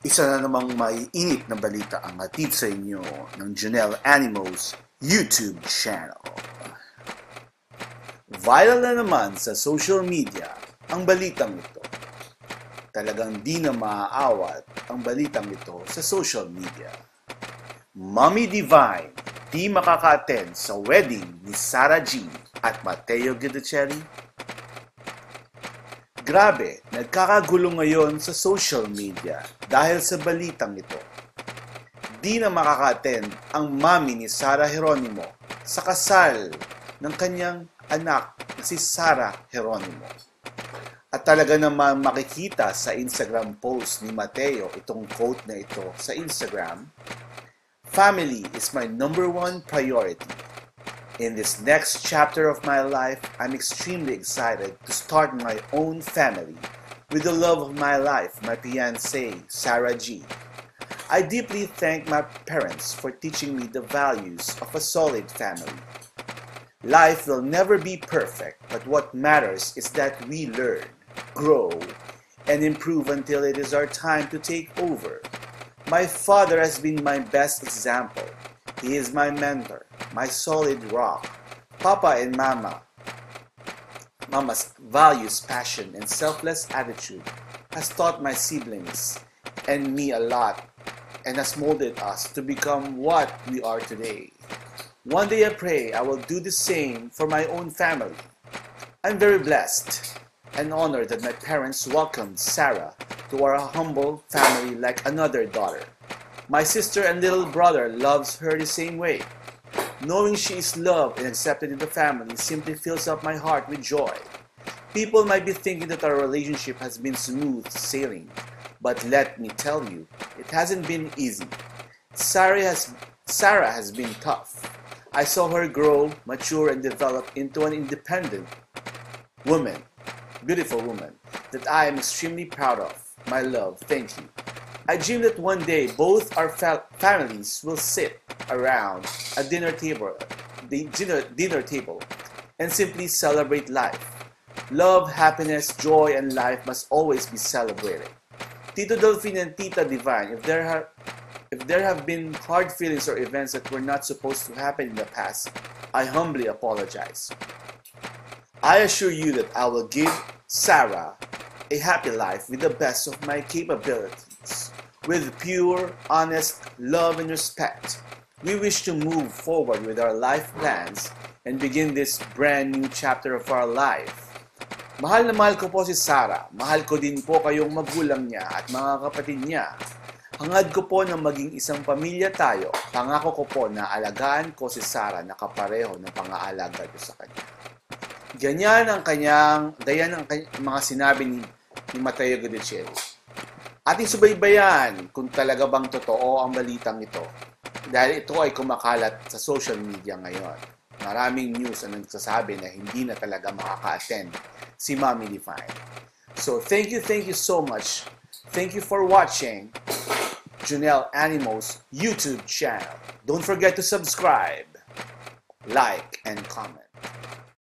Isa na namang maiinit na balita ang hatid sa inyo ng Junel Animos YouTube channel. Viral na naman sa social media ang balitang ito. Talagang di na maaawat ang balitang ito sa social media. Mommy Divine di makaka-attend sa wedding ni Sarah G at Mateo Guidicelli. Grabe, nagkakagulo ngayon sa social media dahil sa balitang ito. Di na makaka-attend ang mami ni Sarah Geronimo sa kasal ng kanyang anak na si Sarah Geronimo. At talaga naman makikita sa Instagram post ni Mateo itong quote na ito sa Instagram, "Family is my number one priority. In this next chapter of my life, I'm extremely excited to start my own family with the love of my life, my fiancée, Sarah G. I deeply thank my parents for teaching me the values of a solid family. Life will never be perfect, but what matters is that we learn, grow, and improve until it is our time to take over. My father has been my best example. He is my mentor, my solid rock. Papa and Mama's values, passion, and selfless attitude has taught my siblings and me a lot and has molded us to become what we are today. One day I pray I will do the same for my own family. I'm very blessed and honored that my parents welcomed Sarah to our humble family like another daughter. My sister and little brother loves her the same way. Knowing she is loved and accepted in the family simply fills up my heart with joy. People might be thinking that our relationship has been smooth sailing, but let me tell you, it hasn't been easy. Sarah has been tough. I saw her grow, mature, and develop into an independent woman, beautiful woman, that I am extremely proud of. My love, thank you. I dream that one day both our families will sit around a dinner table and simply celebrate life. Love, happiness, joy, and life must always be celebrated. Tito Delphine and Tita Divine, if there have been hard feelings or events that were not supposed to happen in the past, I humbly apologize. I assure you that I will give Sarah a happy life with the best of my capabilities. With pure, honest love and respect, we wish to move forward with our life plans and begin this brand new chapter of our life. Mahal na mahal ko po si Sarah. Mahal ko din po kayong magulang niya at mga kapatid niya. Hangad ko po na maging isang pamilya tayo. Pangako ko po na alagaan ko si Sarah na kapareho ng pang-aalaga ko sa kanya." Ganyan ang mga sinabi ni Mateo Guidicelli. Ating subaybayan kung talaga bang totoo ang balitang ito. Dahil ito ay kumakalat sa social media ngayon. Maraming news ang nagsasabi na hindi na talaga makaka-attend si Mommy Divine. So thank you so much. Thank you for watching Junel Animos YouTube channel. Don't forget to subscribe, like, and comment.